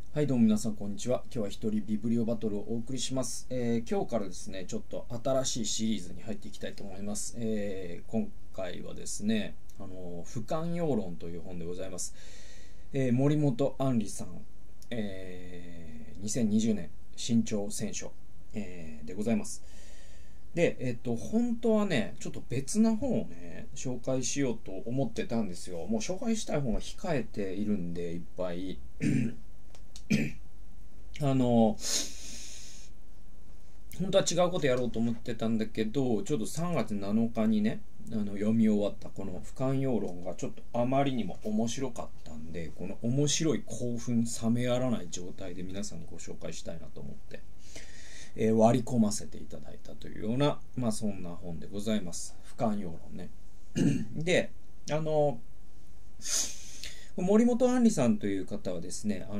はい、どうも皆さんこんにちは。今日は一人ビブリオバトルをお送りします。今日からですね、ちょっと新しいシリーズに入っていきたいと思います。今回はですね、俯瞰要論という本でございます。森本杏里さん、2020年新潮選書、でございます。で、本当はね、ちょっと別な本をね、紹介しようと思ってたんですよ。もう紹介したい本が控えているんで、いっぱい。あの本当は違うことやろうと思ってたんだけど、ちょっと3月7日にね、読み終わったこの俯瞰要論がちょっとあまりにも面白かったんで、この面白い興奮冷めやらない状態で皆さんにご紹介したいなと思って、割り込ませていただいたというような、そんな本でございます。俯瞰要論ね。で、森本杏里さんという方はですね、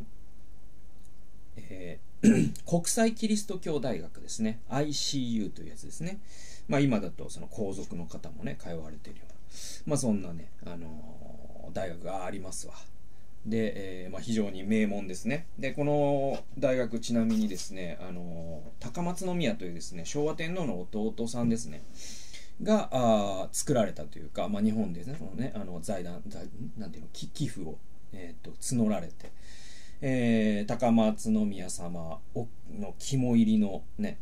国際キリスト教大学ですね、 ICU というやつですね。今だとその皇族の方もね通われているような、そんなね、大学がありますわ。で、非常に名門ですね。でこの大学、ちなみにですね、高松宮というですね昭和天皇の弟さんですねが作られたというか、日本でね、そのね財団なんていうの、寄付を、募られて、高松宮様の肝入りのね、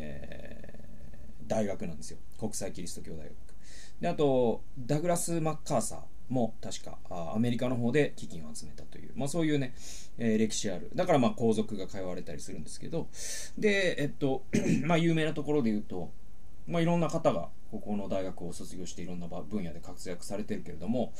大学なんですよ、国際キリスト教大学で。あとダグラス・マッカーサーも確かアメリカの方で基金を集めたという、そういうね、歴史ある、だから皇族が通われたりするんですけど、で有名なところで言うと、いろんな方がここの大学を卒業していろんな分野で活躍されてるけれども、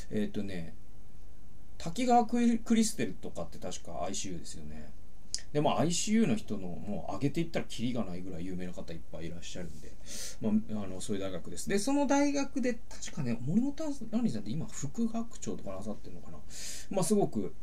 滝川クリステルとかって確か ICU ですよね。でICU の人のもう上げていったらキリがないぐらい有名な方いっぱいいらっしゃるんで、そういう大学です。でその大学で確かね、森本杏里さんって今副学長とかなさってるのかな。すごく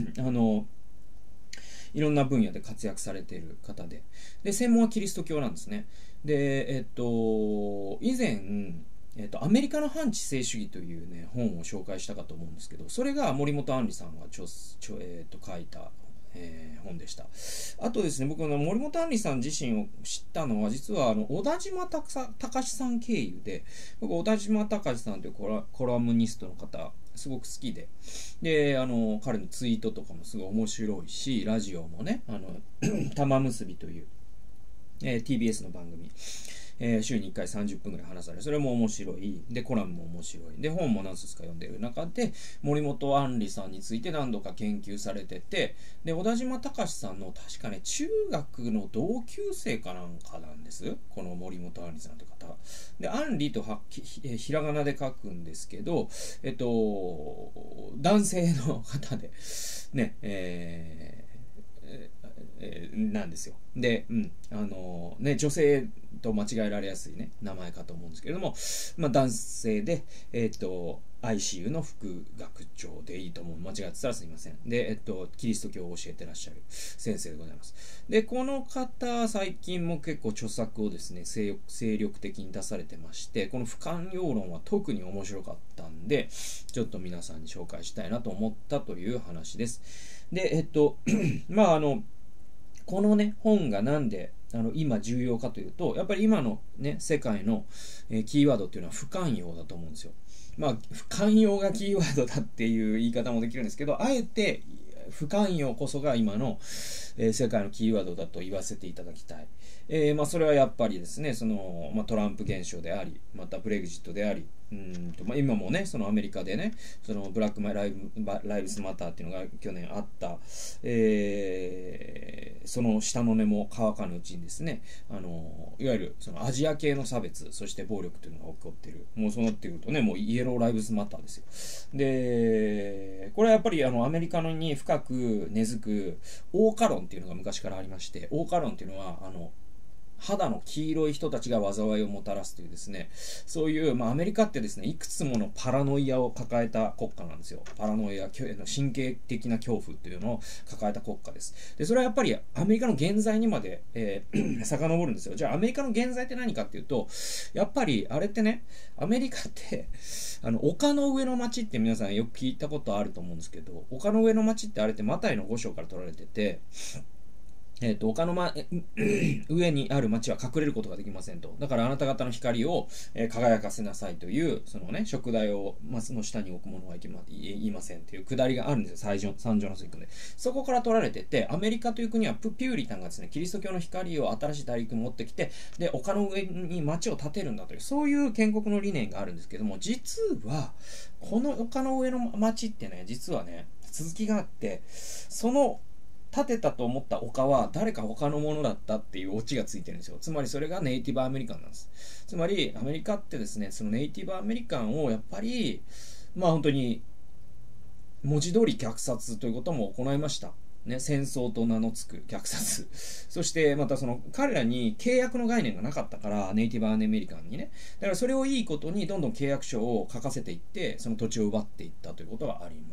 いろんな分野で活躍されている方で、専門はキリスト教なんですね。で以前アメリカの反知性主義というね本を紹介したかと思うんですけど、それが森本杏里さんが書いた、本でした。あとですね、僕の森本杏里さん自身を知ったのは、実は小田島隆さん経由で、僕小田島隆さんというコラムニストの方すごく好きで、彼のツイートとかもすごい面白いし、ラジオもね、玉結びという、TBS の番組、週に1回30分ぐらい話される、それも面白いで、コラムも面白いで、本も何冊か読んでいる中で森本杏里さんについて何度か研究されてて、で小田島隆さんの確かね中学の同級生かなんかなんです、この森本杏里さんという方で。杏里とひらがなで書くんですけど、男性の方でね、なんですよ。で、女性と間違えられやすいね名前かと思うんですけれども、男性でICU の副学長でいいと思う。間違ってたらすいません。でキリスト教を教えてらっしゃる先生でございます。でこの方最近も結構著作をですね精力的に出されてまして、この俯瞰要論は特に面白かったんで、ちょっと皆さんに紹介したいなと思ったという話です。でこのね本がなんで今重要かというと、やっぱり今のね世界の、キーワードっていうのは不寛容だと思うんですよ。不寛容がキーワードだっていう言い方もできるんですけど、あえて不寛容こそが今の、世界のキーワードだと言わせていただきたい。それはやっぱりですね、トランプ現象であり、またブレグジットであり、今もねそのアメリカでね、そのブラックライブスマターっていうのが去年あった、その下の根も乾かぬうちにですね、いわゆるそのアジア系の差別、そして暴力というのが起こっている。もうそうなってくるとね、もうイエローライブスマターですよ。でこれはやっぱりアメリカに深く根付く桜花論っていうのが昔からありまして、桜花論っていうのは肌の黄色い人たちが災いをもたらすというですね、そういう、アメリカってですね、いくつものパラノイアを抱えた国家なんですよ。パラノイア、神経的な恐怖っていうのを抱えた国家です。で、それはやっぱりアメリカの現在にまで、遡るんですよ。じゃあアメリカの現在って何かっていうと、やっぱりあれってね、アメリカって丘の上の町って皆さんよく聞いたことあると思うんですけど、丘の上の町ってあれってマタイの5章から取られてて、丘の、上にある町は隠れることができませんと。だからあなた方の光を、輝かせなさいという、そのね、食材をマスの下に置くものはいいませんというくだりがあるんですよ。三条の水訓で。そこから取られてて、アメリカという国はピューリタンがですね、キリスト教の光を新しい大陸に持ってきて、で、丘の上に町を建てるんだという、そういう建国の理念があるんですけども、実は、この丘の上の町ってね、実はね、続きがあって、その、建てたと思った丘は誰か他のものだったっていうオチがついてるんですよ。つまりそれがネイティブアメリカンなんです。つまりアメリカってですね、そのネイティブアメリカンをやっぱり本当に文字通り虐殺ということも行いました。ね、戦争と名の付く虐殺。そしてまたその彼らに契約の概念がなかったから、ネイティブアメリカンにね。だからそれをいいことにどんどん契約書を書かせていって、その土地を奪っていったということがあります。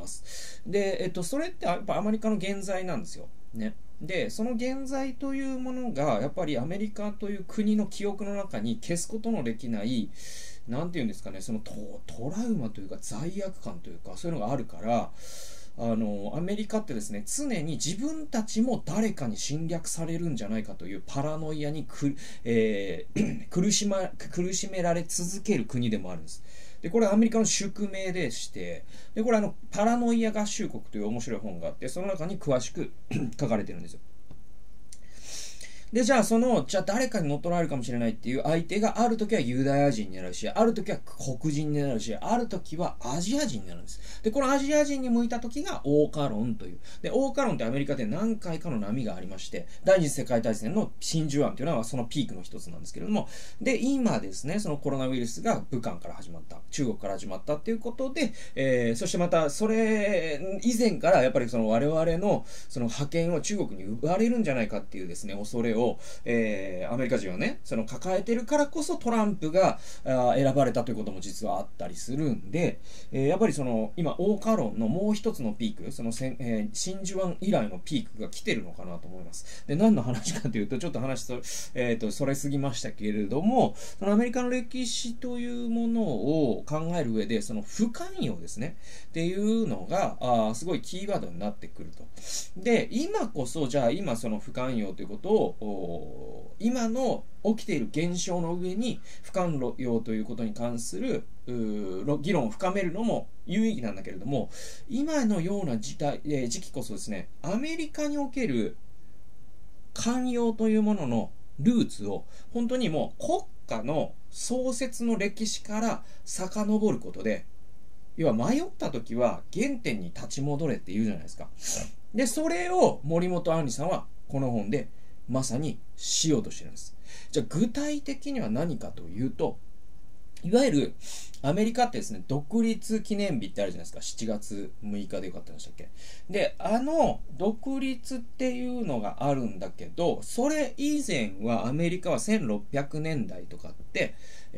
で、それってやっぱアメリカの現在なんですよ。ね。で、その現在というものが、やっぱりアメリカという国の記憶の中に消すことのできない、なんていうんですかね、そのトラウマというか罪悪感というか、そういうのがあるから、アメリカってですね、常に自分たちも誰かに侵略されるんじゃないかというパラノイアに苦しめられ続ける国でもあるんです。で、これはアメリカの宿命でして、で、これパラノイア合衆国という面白い本があって、その中に詳しく書かれてるんですよ。で、じゃあ誰かに乗っ取られるかもしれないっていう相手があるときはユダヤ人になるし、あるときは黒人になるし、あるときはアジア人になるんです。で、このアジア人に向いたときがオーカロンという。で、オーカロンってアメリカで何回かの波がありまして、第二次世界大戦の真珠湾というのはそのピークの一つなんですけれども、で、今ですね、そのコロナウイルスが武漢から始まった、中国から始まったっていうことで、そしてまたそれ以前からやっぱりその我々のその覇権を中国に奪われるんじゃないかっていうですね、恐れをアメリカ人はね、その抱えてるからこそトランプが選ばれたということも実はあったりするんで、やっぱりその今オーカロンのもう一つのピーク、その真珠湾以来のピークが来てるのかなと思います。で、何の話かというと、ちょっと話それすぎましたけれども、そのアメリカの歴史というものを考える上で、その不寛容ですねっていうのがすごいキーワードになってくると。で、今こそじゃあ今その不寛容ということを今の起きている現象の上に不寛容ということに関する議論を深めるのも有意義なんだけれども、今のような時期こそですね、アメリカにおける寛容というもののルーツを本当にもう国家の創設の歴史から遡ることで、要は迷った時は原点に立ち戻れって言うじゃないですか。で、それを森本杏里さんはこの本でまさにしようとしてるんです。じゃあ具体的には何かというと、いわゆるアメリカってですね、独立記念日ってあるじゃないですか。7月6日でよかったんでしたっけ。で、独立っていうのがあるんだけど、それ以前はアメリカは1600年代とかって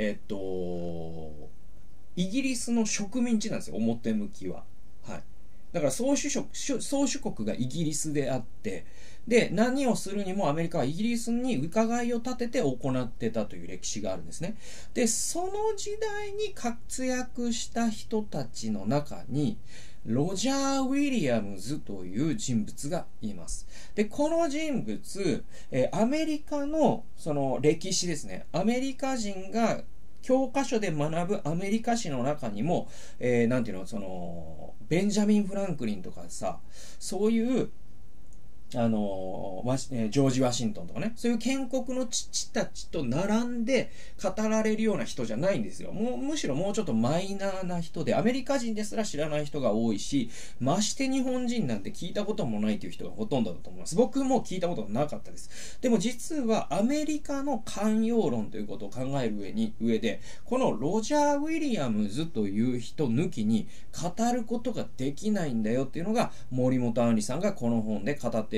イギリスの植民地なんですよ、表向きは。はい。だから宗主国がイギリスであって、で、何をするにもアメリカはイギリスに伺いを立てて行ってたという歴史があるんですね。で、その時代に活躍した人たちの中に、ロジャー・ウィリアムズという人物がいます。で、この人物、アメリカのその歴史ですね。アメリカ人が教科書で学ぶアメリカ史の中にも、なんていうの、その、ベンジャミン・フランクリンとかさ、そういう、ジョージ・ワシントンとかね、そういう建国の父たちと並んで語られるような人じゃないんですよ。むしろもうちょっとマイナーな人で、アメリカ人ですら知らない人が多いし、まして日本人なんて聞いたこともないという人がほとんどだと思います。僕も聞いたことがなかったです。でも実はアメリカの寛容論ということを考える上で、このロジャー・ウィリアムズという人抜きに語ることができないんだよっていうのが森本杏里さんがこの本で語っている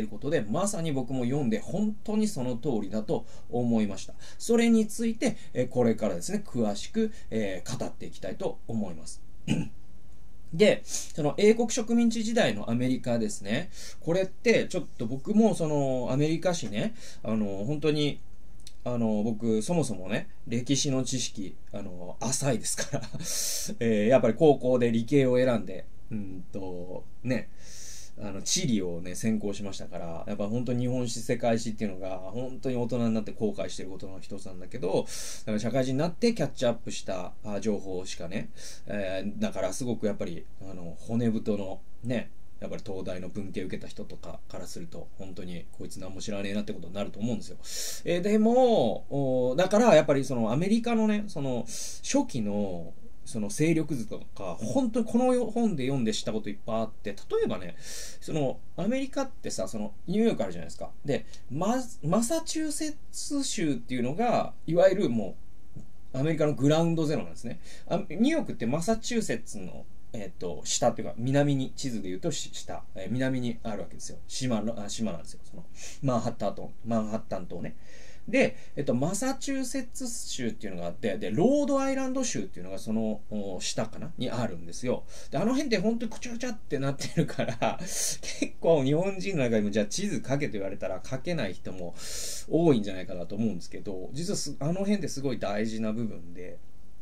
いることで、まさに僕も読んで本当にその通りだと思いました。それについて、これからですね、詳しく、語っていきたいと思います。で、その英国植民地時代のアメリカですね。これってちょっと僕もそのアメリカ史ね、本当に僕、そもそもね、歴史の知識、浅いですからやっぱり高校で理系を選んで、ね、地理をね、専攻しましたから、やっぱ本当に日本史、世界史っていうのが、本当に大人になって後悔してることの一つなんだけど、だから社会人になってキャッチアップした情報しかね、だからすごくやっぱり、骨太のね、やっぱり東大の文系受けた人とかからすると、本当にこいつ何も知らねえなってことになると思うんですよ。でも、だからやっぱりそのアメリカのね、その初期のその勢力図とか、本当にこの本で読んで知ったこといっぱいあって、例えばね、そのアメリカってさ、そのニューヨークあるじゃないですか。で、マサチューセッツ州っていうのが、いわゆるもう、アメリカのグラウンドゼロなんですね。ニューヨークってマサチューセッツの下っていうか、南に、地図で言うと下、南にあるわけですよ。島なんですよ。その、マンハッタン島ね。で、マサチューセッツ州っていうのがあって、で、ロードアイランド州っていうのがその下かなにあるんですよ。で、あの辺って本当にくちゃくちゃってなってるから、結構日本人の中でもじゃあ地図書けと言われたら書けない人も多いんじゃないかなと思うんですけど、実はあの辺ってすごい大事な部分で、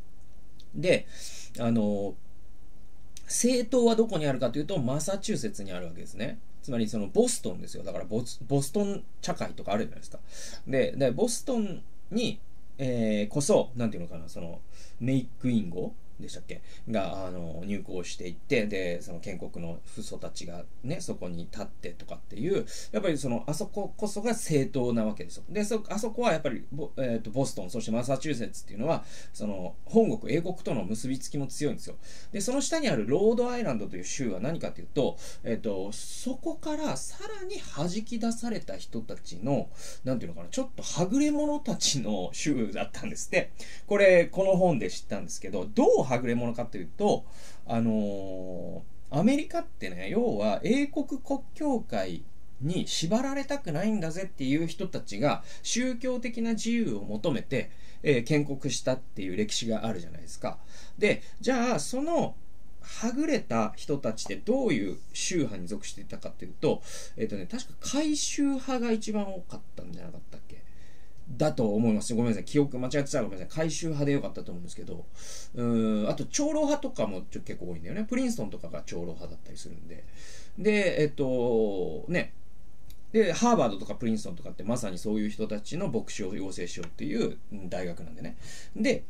政党はどこにあるかというと、マサチューセッツにあるわけですね。つまりそのボストンですよ。だからボストン茶会とかあるじゃないですか。で、ボストンに、こそ、なんていうのかな、その、メイクイン号でしたっけが、入港していって、で、その建国の父祖たちがね、そこに立ってとかっていう、やっぱりその、あそここそが政党なわけですよ。で、あそこはやっぱりボストン、そしてマサチューセッツっていうのは、その、本国、英国との結びつきも強いんですよ。で、その下にあるロードアイランドという州は何かというと、そこからさらに弾き出された人たちの、なんていうのかな、ちょっとはぐれ者たちの州だったんですって。この本で知ったんですけど、どうはぐれ者かというと、アメリカってね、要は英国国教会に縛られたくないんだぜっていう人たちが宗教的な自由を求めて、建国したっていう歴史があるじゃないですか。で、じゃあそのはぐれた人たちってどういう宗派に属していたかっていうと、確か改宗派が一番多かったんじゃなかったっけだと思います。ごめんなさい。記憶間違ってたらごめんなさい。改宗派でよかったと思うんですけど、あと長老派とかも結構多いんだよね。プリンストンとかが長老派だったりするんで。で、ね。で、ハーバードとかプリンストンとかってまさにそういう人たちの牧師を養成しようっていう大学なんでね。で、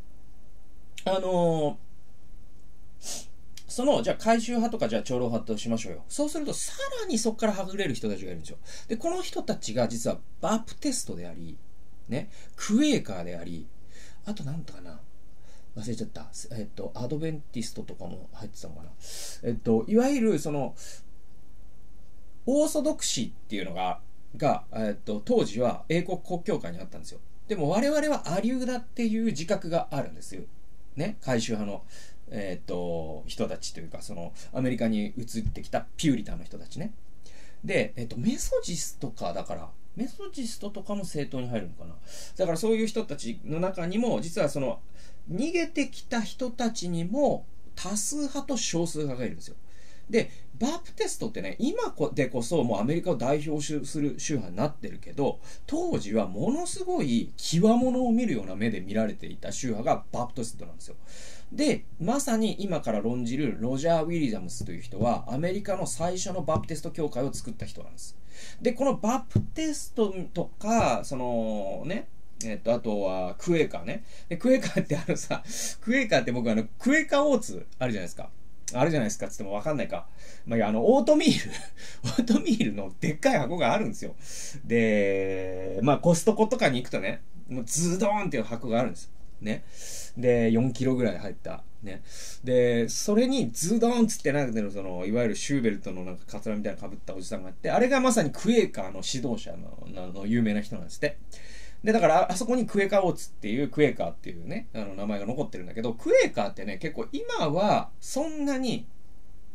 その、じゃあ改宗派とかじゃあ長老派としましょうよ。そうするとさらにそこからはぐれる人たちがいるんですよ。で、この人たちが実はバプテストであり、ね、クエーカーであり、あとなんとかな、忘れちゃった。アドベンティストとかも入ってたのかな。いわゆるその、オーソドクシーっていうのが、当時は英国国教会にあったんですよ。でも我々はアリューだっていう自覚があるんですよ。ね、改宗派の。人たちというか、その、アメリカに移ってきたピューリタンの人たちね。で、メソジストか、だから、メソジストとかも政党に入るのかな。だからそういう人たちの中にも、実はその、逃げてきた人たちにも、多数派と少数派がいるんですよ。で、バプテストってね、今でこそもうアメリカを代表する宗派になってるけど、当時はものすごい極物を見るような目で見られていた宗派がバプテストなんですよ。で、まさに今から論じるロジャー・ウィリアムスという人はアメリカの最初のバプテスト教会を作った人なんです。で、このバプテストとか、そのね、あとはクエーカーね。で、クエーカーってクエーカーって僕クエーカーオーツあるじゃないですか。あるじゃないですかって言ってもわかんないか。まあ、いや、オートミールのでっかい箱があるんですよ。で、まあ、コストコとかに行くとね、もうズドーンっていう箱があるんですよ。ね。で、4キロぐらい入った。ね。で、それにズドーンつってなんかその、いわゆるシューベルトのなんかカツラみたいな被ったおじさんがあって、あれがまさにクエーカーの指導者の有名な人なんですって。で、だから、あそこにクエーカーオーツっていう、クエーカーっていうね、名前が残ってるんだけど、クエーカーってね、結構今は、そんなに、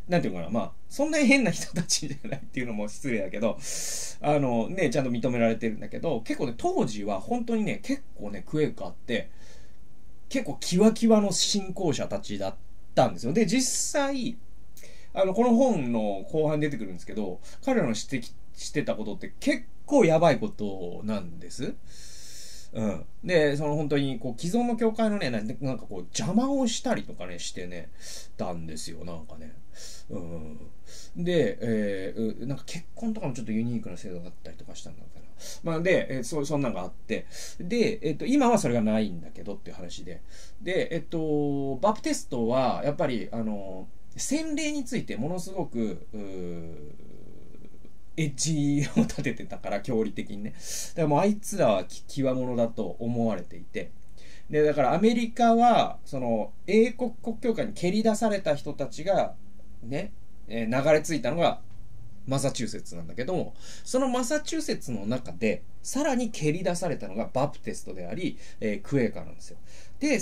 なんていうかな、まあ、そんなに変な人たちじゃないっていうのも失礼だけど、ちゃんと認められてるんだけど、結構ね、当時は本当にね、結構ね、クエーカーって、結構キワキワの信仰者たちだったんですよ。で、実際、この本の後半に出てくるんですけど、彼らの指摘してたことって結構やばいことなんです。うん。で、本当に、既存の教会のね、なんか邪魔をしたりとかね、してね、たんですよ、なんかね。うん。で、なんか結婚とかもちょっとユニークな制度があったりとかしたんだから。まあ、で、そんなんがあって。で、今はそれがないんだけどっていう話で。で、バプテストは、やっぱり、洗礼についてものすごく、エッジを立ててたから、教理的にね。だからもうあいつらは極物だと思われていて。で、だからアメリカは、英国国教会に蹴り出された人たちが、ね、流れ着いたのが、マサチューセッツなんだけども、そのマサチューセッツの中で、さらに蹴り出されたのがバプテストであり、クエーカーなんですよ。で、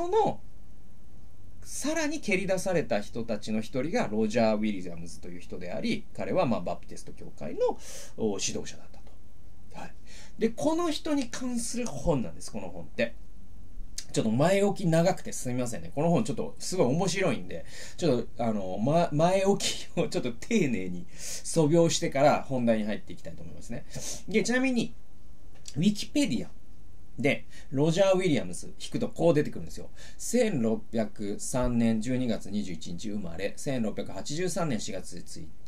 さらに蹴り出された人たちの一人がロジャー・ウィリアムズという人であり、彼はバプテスト教会の指導者だったと。はい。で、この人に関する本なんです、この本って。ちょっと前置き長くてすみませんね。この本ちょっとすごい面白いんで、ちょっと前置きをちょっと丁寧に素描してから本題に入っていきたいと思いますね。で、ちなみに、ウィキペディアで、ロジャー・ウィリアムズ引くとこう出てくるんですよ。1603年12月21日生まれ、1683年4月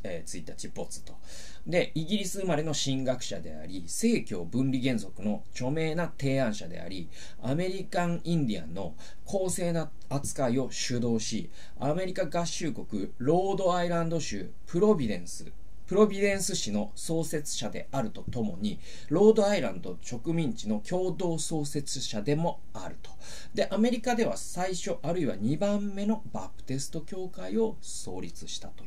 1日没と。で、イギリス生まれの神学者であり、政教分離原則の著名な提案者であり、アメリカン・インディアンの公正な扱いを主導し、アメリカ合衆国ロードアイランド州プロビデンス市の創設者であるとともに、ロードアイランド植民地の共同創設者でもあると。で、アメリカでは最初あるいは2番目のバプテスト教会を創立したという。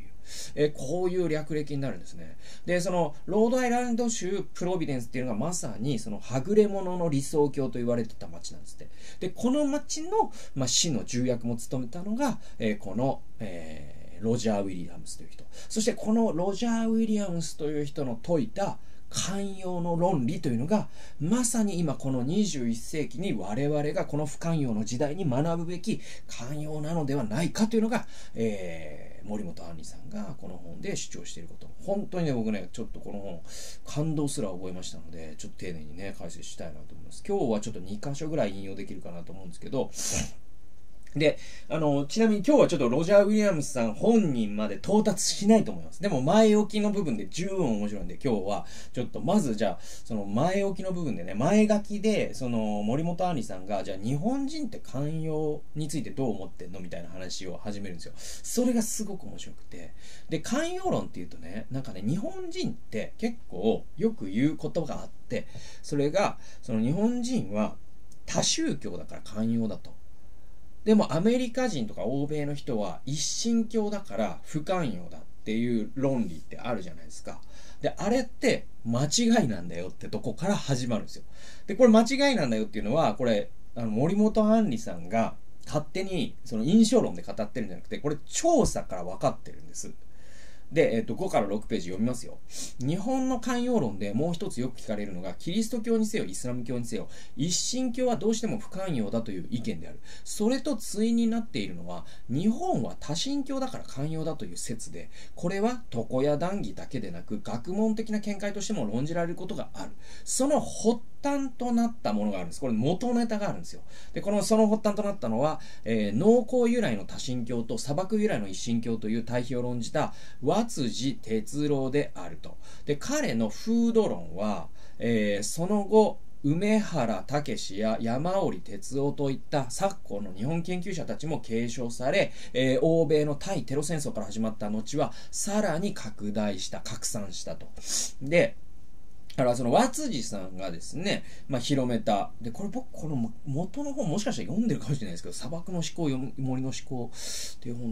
こういう略歴になるんですね。で、ロードアイランド州プロビデンスっていうのがまさにはぐれ者の理想郷と言われてた町なんですって。で、この町の、市の重役も務めたのが、この、ロジャー・ウィリアムスという人。そしてこのロジャー・ウィリアムスという人の説いた寛容の論理というのが、まさに今この21世紀に我々がこの不寛容の時代に学ぶべき寛容なのではないかというのが、森本杏里さんがこの本で主張していること。本当にね、僕ね、ちょっとこの本感動すら覚えましたので、ちょっと丁寧にね、解説したいなと思います。今日はちょっと2箇所ぐらい引用できるかなと思うんですけど、で、ちなみに今日はちょっとロジャー・ウィリアムスさん本人まで到達しないと思います。でも前置きの部分で十分面白いんで、今日はちょっとまずじゃあ、その前置きの部分でね、前書きで、森本杏里さんが、じゃあ日本人って寛容についてどう思ってんのみたいな話を始めるんですよ。それがすごく面白くて。で、寛容論っていうとね、なんかね、日本人って結構よく言う言葉があって、それが、日本人は多宗教だから寛容だと。でもアメリカ人とか欧米の人は一神教だから不寛容だっていう論理ってあるじゃないですか。で、あれって間違いなんだよってとこから始まるんですよ。で、これ間違いなんだよっていうのは、これ、森本杏里さんが勝手に印象論で語ってるんじゃなくて、これ調査から分かってるんです。で、5から6ページ読みますよ。日本の寛容論でもう一つよく聞かれるのが、キリスト教にせよ、イスラム教にせよ、一神教はどうしても不寛容だという意見である。それと対になっているのは、日本は多神教だから寛容だという説で、これは床屋談義だけでなく、学問的な見解としても論じられることがある。その発端となったものがあるんです。これ元ネタがあるんですよ。で、その発端となったのは、農耕由来の多神教と砂漠由来の一神教という対比を論じた和辻哲郎であると。で、彼の風土論は、その後、梅原武や山折哲夫といった昨今の日本研究者たちも継承され、欧米の対テロ戦争から始まった後はさらに拡散したと。で、だから和辻さんがですね、広めた。で、これ僕この元の本もしかしたら読んでるかもしれないですけど、砂漠の思考、森の思考っていう本だった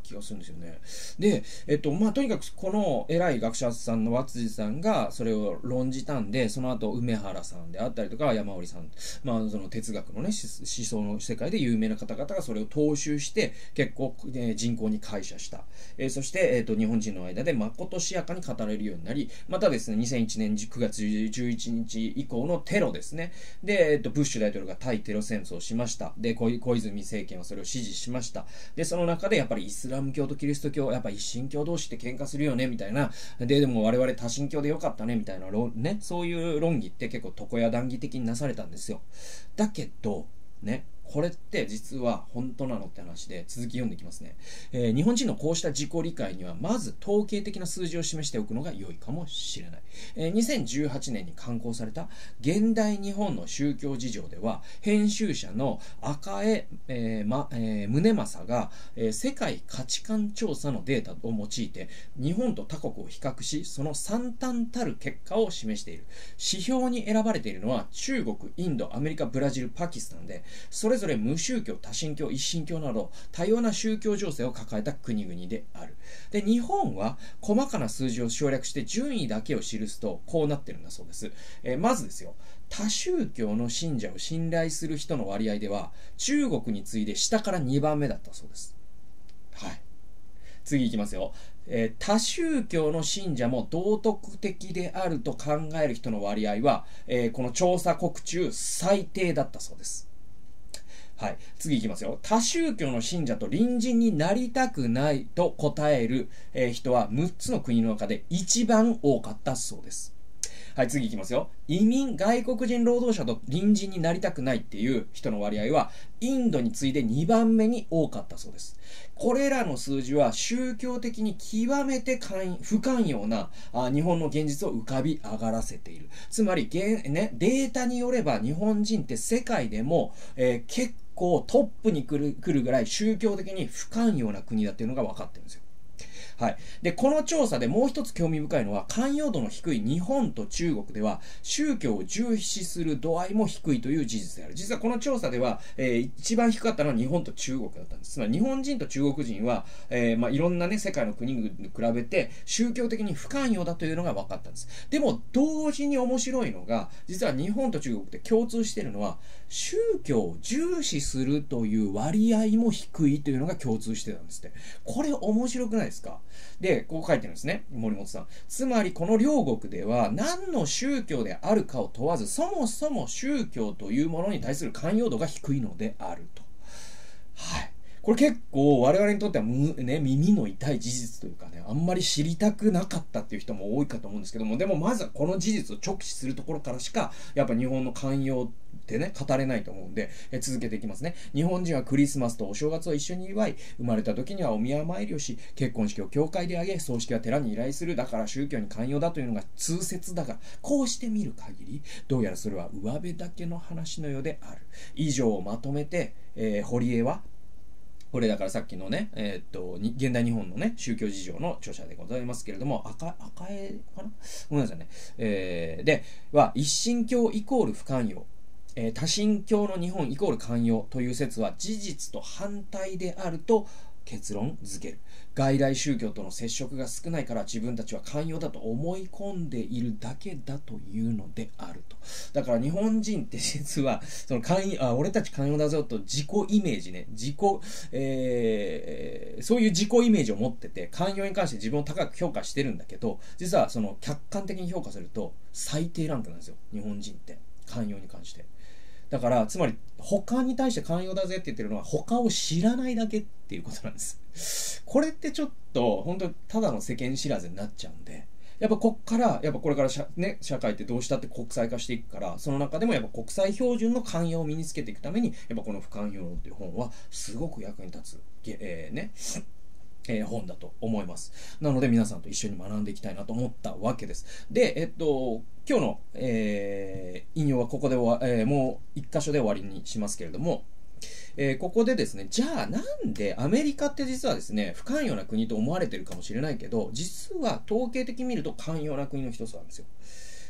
気がするんですよね。で、まあ、とにかくこの偉い学者さんの和辻さんがそれを論じたんで、その後梅原さんであったりとか山織さん、まあ、その哲学のね思想の世界で有名な方々がそれを踏襲して結構、人口に解釈した、そして、日本人の間でまことしやかに語れるようになり、またですね2001年9月11日以降のテロですねで、ブッシュ大統領が対テロ戦争をしました。で小泉政権はそれを支持しました。でその中でやっぱりイスラム教とキリスト教やっぱ一神教同士って喧嘩するよねみたいな、でも我々多神教でよかったねみたいなね、そういう論議って結構床屋談義的になされたんですよ。だけどね、これって実は本当なのって話で、続き読んでいきますね。日本人のこうした自己理解にはまず統計的な数字を示しておくのが良いかもしれない。2018年に刊行された現代日本の宗教事情では、編集者の赤江、宗正が、世界価値観調査のデータを用いて日本と他国を比較し、その惨憺たる結果を示している。指標に選ばれているのは中国、インド、アメリカ、ブラジル、パキスタンで、それぞれ無宗教、多神教、一神教など多様な宗教情勢を抱えた国々である。で、日本は細かな数字を省略して順位だけを記すとこうなってるんだそうです。まずですよ、多宗教の信者を信頼する人の割合では中国に次いで下から2番目だったそうです。はい。次いきますよ。多宗教の信者も道徳的であると考える人の割合は、この調査国中最低だったそうです。はい、次いきますよ。多宗教の信者と隣人になりたくないと答える、人は6つの国の中で一番多かったそうです。はい、次いきますよ。移民、外国人労働者と隣人になりたくないっていう人の割合はインドに次いで2番目に多かったそうです。これらの数字は宗教的に極めて不寛容な日本の現実を浮かび上がらせている。つまり、データによれば日本人って世界でも、結構トップに来るぐらい宗教的に不寛容な国だっていうのが分かってるんですよ。はい。で、この調査でもう一つ興味深いのは、寛容度の低い日本と中国では、宗教を重視する度合いも低いという事実である。実はこの調査では、一番低かったのは日本と中国だったんです。つまり日本人と中国人は、いろんなね、世界の国々に比べて、宗教的に不寛容だというのが分かったんです。でも、同時に面白いのが、実は日本と中国って共通しているのは、宗教を重視するという割合も低いというのが共通してたんですって。これ面白くないですか？で、こう書いてるんですね、森本さん。つまり、この両国では、何の宗教であるかを問わず、そもそも宗教というものに対する寛容度が低いのであると。はい。これ結構我々にとっては耳の痛い事実というかね、あんまり知りたくなかったっていう人も多いかと思うんですけども、でもまずはこの事実を直視するところからしか、やっぱ日本の寛容ってね、語れないと思うんで、続けていきますね。日本人はクリスマスとお正月を一緒に祝い、生まれた時にはお宮参りをし、結婚式を教会で挙げ、葬式は寺に依頼する。だから宗教に寛容だというのが通説だが、こうしてみる限り、どうやらそれは上辺だけの話のようである。以上をまとめて、堀江は、これだからさっきのね、現代日本のね、宗教事情の著者でございますけれども、赤江かな、ごめんなさいね。で、一神教イコール不寛容。多神教の日本イコール寛容という説は事実と反対であると結論付ける。外来宗教との接触が少ないから自分たちは寛容だと思い込んでいるだけだというのであると。だから日本人って実はその俺たち寛容だぞと自己イメージね、そういう自己イメージを持ってて、寛容に関して自分を高く評価してるんだけど、実はその客観的に評価すると最低ランクなんですよ、日本人って寛容に関して。だからつまり他に対して寛容だぜって言ってるのは他を知らないだけっていうことなんです。これってちょっと本当ただの世間知らずになっちゃうんで、やっぱこれから社会ってどうしたって国際化していくから、その中でもやっぱ国際標準の寛容を身につけていくために、やっぱこの不寛容論っていう本はすごく役に立つ本だと思います。なので皆さんと一緒に学んでいきたいなと思ったわけです。で、今日の、引用はここでもう一箇所で終わりにしますけれども、ここでですね、じゃあなんでアメリカって実はですね、不寛容な国と思われてるかもしれないけど、実は統計的に見ると寛容な国の一つなんですよ。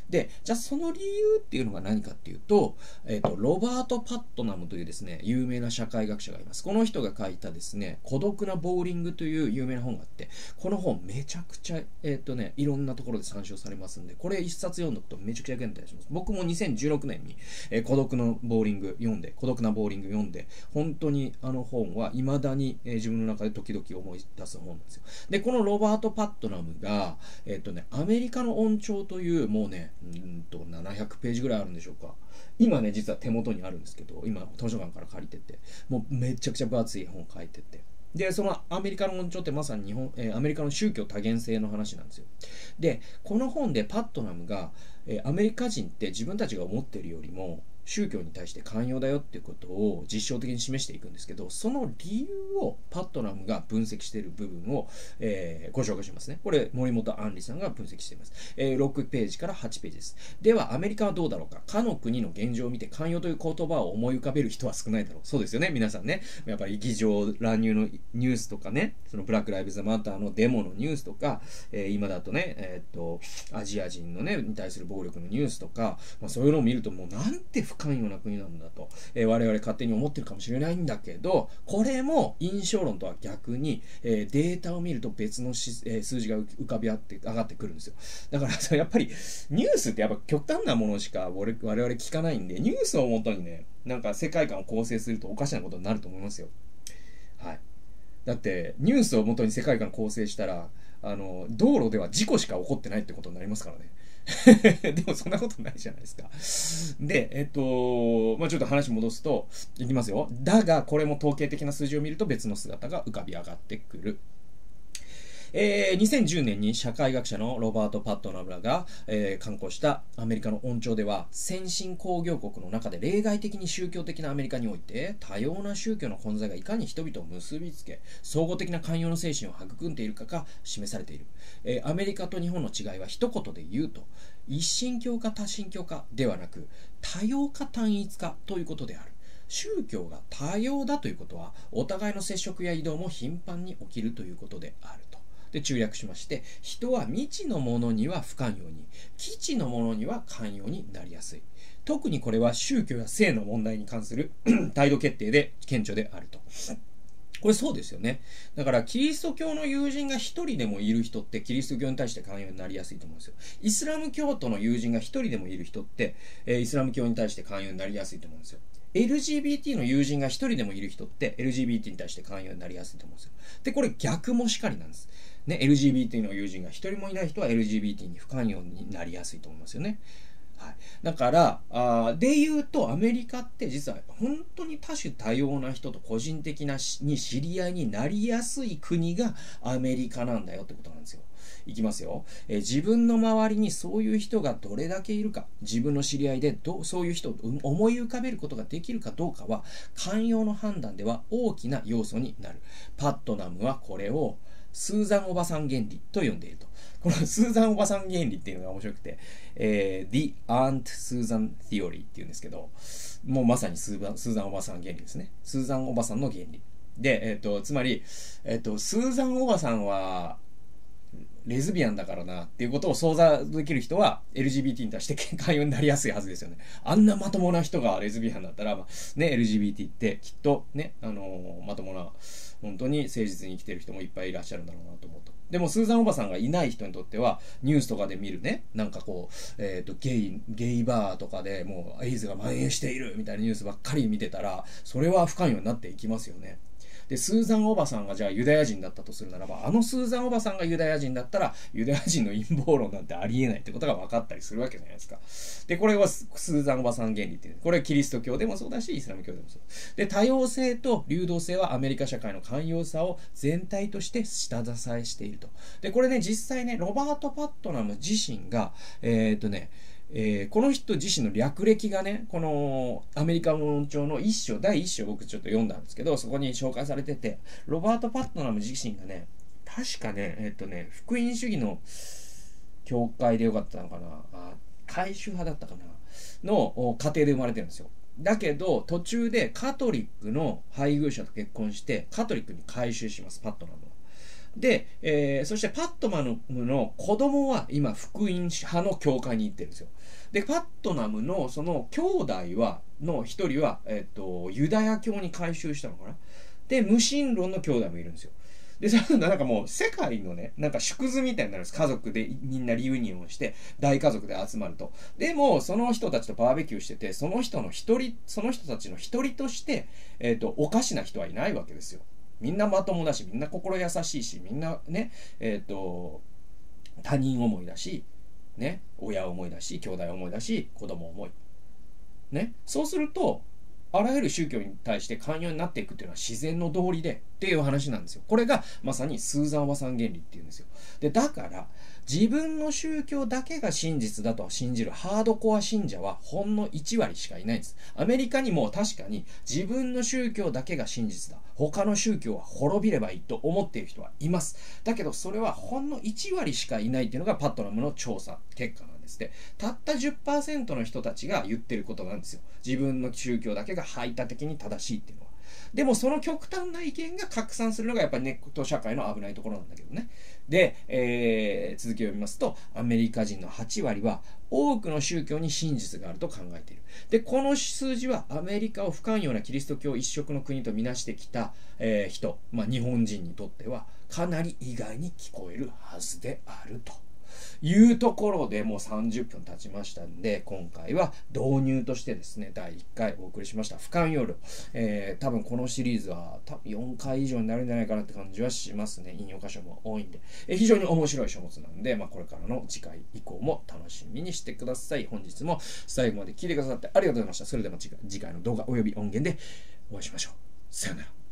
で、じゃあその理由っていうのが何かっていうと、ロバート・パットナムというですね、有名な社会学者がいます。この人が書いたですね、孤独なボーリングという有名な本があって、この本めちゃくちゃ、いろんなところで参照されますんで、これ一冊読んどくとめちゃくちゃ役に立ちます。僕も2016年に、孤独なボーリング読んで、本当にあの本は未だに、自分の中で時々思い出す本なんですよ。で、このロバート・パットナムが、アメリカの音調という、もうね、700ページぐらいあるんでしょうか。今ね、実は手元にあるんですけど、今図書館から借りてて、もうめちゃくちゃ分厚い本書いてて。で、そのアメリカの音調ってまさにアメリカの宗教多元性の話なんですよ。で、この本でパットナムが、アメリカ人って自分たちが思っているよりも、宗教に対して寛容だよっていうことを実証的に示していくんですけど、その理由をパットナムが分析している部分を、ご紹介しますね。これ森本杏里さんが分析しています。6ページから8ページです。ではアメリカはどうだろうか。かの国の現状を見て寛容という言葉を思い浮かべる人は少ないだろう。そうですよね、皆さんね。やっぱり議場乱入のニュースとかね、そのブラックライブズマターのデモのニュースとか、今だとね、アジア人のねに対する暴力のニュースとか、そういうのを見るともうなんて不寛容な国なんだと、我々勝手に思ってるかもしれないんだけど、これも印象論とは逆に、データを見ると別の数字が浮かび上がってくるんですよ。だからやっぱりニュースってやっぱ極端なものしか我々聞かないんで、ニュースをもとにね、なんか世界観を構成するとおかしなことになると思いますよ。はい。だってニュースをもとに世界観構成したら、道路では事故しか起こってないってことになりますからね。でもそんなことないじゃないですか。で、ちょっと話戻すと、いきますよ。だが、これも統計的な数字を見ると別の姿が浮かび上がってくる。2010年に社会学者のロバート・パットナムらが、刊行したアメリカの音調では、先進工業国の中で例外的に宗教的なアメリカにおいて、多様な宗教の混在がいかに人々を結びつけ、総合的な寛容の精神を育んでいるかが示されている。アメリカと日本の違いは一言で言うと、一神教か多神教かではなく、多様か単一かということである。宗教が多様だということは、お互いの接触や移動も頻繁に起きるということであると。で中略しまして、人は未知のものには不寛容に、基地のものには寛容になりやすい。特にこれは宗教や性の問題に関する態度決定で顕著であると。これそうですよね。だからキリスト教の友人が一人でもいる人ってキリスト教に対して寛容になりやすいと思うんですよ。イスラム教徒の友人が一人でもいる人って、イスラム教に対して寛容になりやすいと思うんですよ。LGBT の友人が一人でもいる人って LGBT に対して寛容になりやすいと思うんですよ。でこれ逆もしかりなんです。ね、LGBT の友人が一人もいない人は LGBT に不寛容になりやすいと思いますよね。はい、だからで言うとアメリカって実は本当に多種多様な人と個人的なに知り合いになりやすい国がアメリカなんだよってことなんですよ。いきますよ。自分の周りにそういう人がどれだけいるか、自分の知り合いでそういう人を思い浮かべることができるかどうかは寛容の判断では大きな要素になる。パットナムはこれをスーザンおばさん原理と呼んでいると。このスーザンおばさん原理っていうのが面白くて、The Aunt Susan Theory っていうんですけど、もうまさにスーザンおばさん原理ですね。スーザンおばさんの原理。で、つまり、スーザンおばさんは、レズビアンだからなっていうことを想像できる人は LGBT に対して寛容になりやすいはずですよね。あんなまともな人がレズビアンだったら、ね、LGBT ってきっとね、まともな本当に誠実に生きてる人もいっぱいいらっしゃるんだろうなと思うと。でもスーザンおばさんがいない人にとってはニュースとかで見るね、なんかこう、ゲイバーとかでもうエイズが蔓延しているみたいなニュースばっかり見てたら、それは不寛容になっていきますよね。でスーザンおばさんがじゃあユダヤ人だったとするならば、あのスーザンおばさんがユダヤ人だったらユダヤ人の陰謀論なんてありえないってことが分かったりするわけじゃないですか。でこれはスーザンおばさん原理っていう、これはキリスト教でもそうだしイスラム教でもそうで、多様性と流動性はアメリカ社会の寛容さを全体として下支えしていると。でこれね、実際ね、ロバート・パットナム自身がこの人自身の略歴がね、このアメリカの音調の第一章僕ちょっと読んだんですけど、そこに紹介されてて、ロバート・パットナム自身がね、確かね、福音主義の教会でよかったのかな、改宗派だったかなの家庭で生まれてるんですよ。だけど途中でカトリックの配偶者と結婚してカトリックに改宗します、パットナムは。 で、そしてパットナムの子供は今福音派の教会に行ってるんですよ。でパットナムのその兄弟の一人は、ユダヤ教に改宗したのかな。で無神論の兄弟もいるんですよ。で、なんかもう世界のね、なんか縮図みたいになるんです。家族でみんなリユニオンをして、大家族で集まると。でも、その人たちとバーベキューしてて、その人たちの一人として、おかしな人はいないわけですよ。みんなまともだし、みんな心優しいし、みんなね、他人思いだし、ね、親思いだし、兄弟思いだし、子供思い。ね、そうすると、あらゆる宗教に対して寛容になっていくっていうのは自然の道理でっていう話なんですよ。これがまさにスーザン・ワサン原理っていうんですよ。で、だから自分の宗教だけが真実だと信じるハードコア信者はほんの1割しかいないんです。アメリカにも確かに自分の宗教だけが真実だ。他の宗教は滅びればいいと思っている人はいます。だけどそれはほんの1割しかいないっていうのがパットナムの調査結果なんです。たった 10% の人たちが言ってることなんですよ。自分の宗教だけが排他的に正しいっていうのは。でもその極端な意見が拡散するのがやっぱりネット社会の危ないところなんだけどね。で、続きを読みますと、アメリカ人の8割は多くの宗教に真実があると考えている。で、この数字はアメリカを不寛容なキリスト教一色の国とみなしてきた、人、日本人にとってはかなり意外に聞こえるはずであるというところでもう30分経ちましたんで、今回は導入としてですね、第1回お送りしました不寛容論。多分このシリーズは多分4回以上になるんじゃないかなって感じはしますね。引用箇所も多いんで。非常に面白い書物なんで、これからの次回以降も楽しみにしてください。本日も最後まで聞いてくださってありがとうございました。それでは次回の動画および音源でお会いしましょう。さよなら。